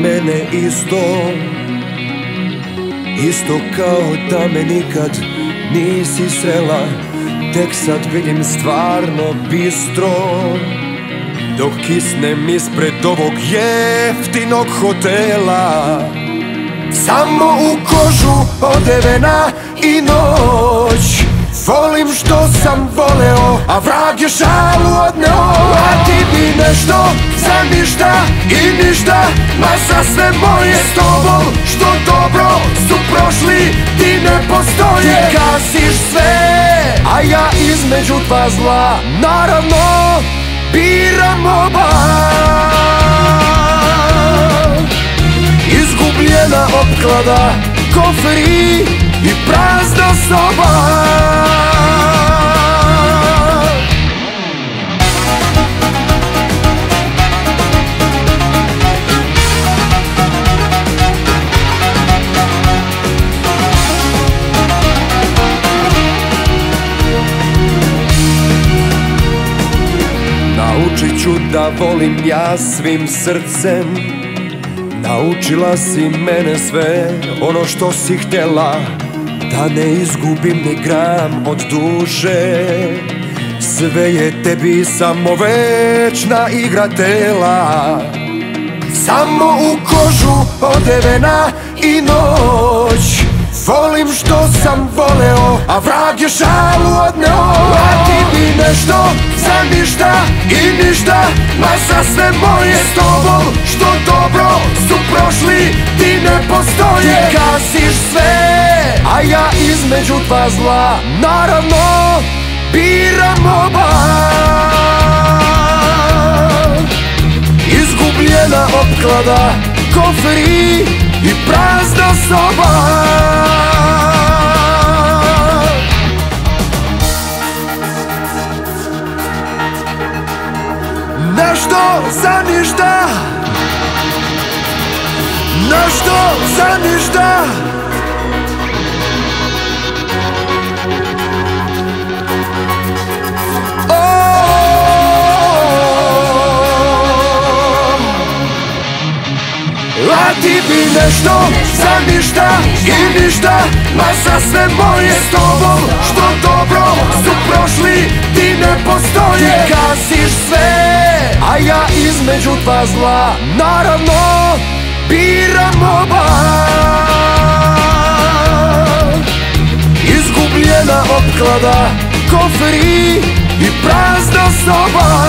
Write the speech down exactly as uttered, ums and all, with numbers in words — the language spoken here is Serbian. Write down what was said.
mene isto, isto kao da me nikad nisi srela. Tek sad vidim stvarno bistro, dok kisnem ispred ovog jeftinog hotela. Samo u kožu odevena i noć, volim što sam voleo, a vrag je šalu odneo. A ti bi nešto za ništa i ništa, ma za sve moje s tobom što dobro su prošli ti ne postoje. Ti gasiš sve, a ja između dva zla naravno biram oba. Izgubljena opklada, koferi i prazna soba. Naučit ću da volim ja svim srcem. Naučila si mene sve ono što si htjela, da ne izgubim ni gram od duše. Sve je tebi samo večna igra tela. Samo u kožu odevena i noć, volim što sam voleo, a vrag je šalu odneo. A ti bi nešto za ništa i ništa, ma za sve moje s tobom što dobro su prošli ti ne postoje. Ti gasiš sve, a ja između dva zla naravno biram oba. Izgubljena opklada, koferi i prazna soba. Nešto za ništa, nešto za ništa. A ti bi nešto za ništa i ništa, ma za sve moje s tobom što dobro su prošli ti ne postoje. Ti gasiš sve, a ja između dva zla naravno biram oba. Izgubljena opklada, koferi i prazna soba.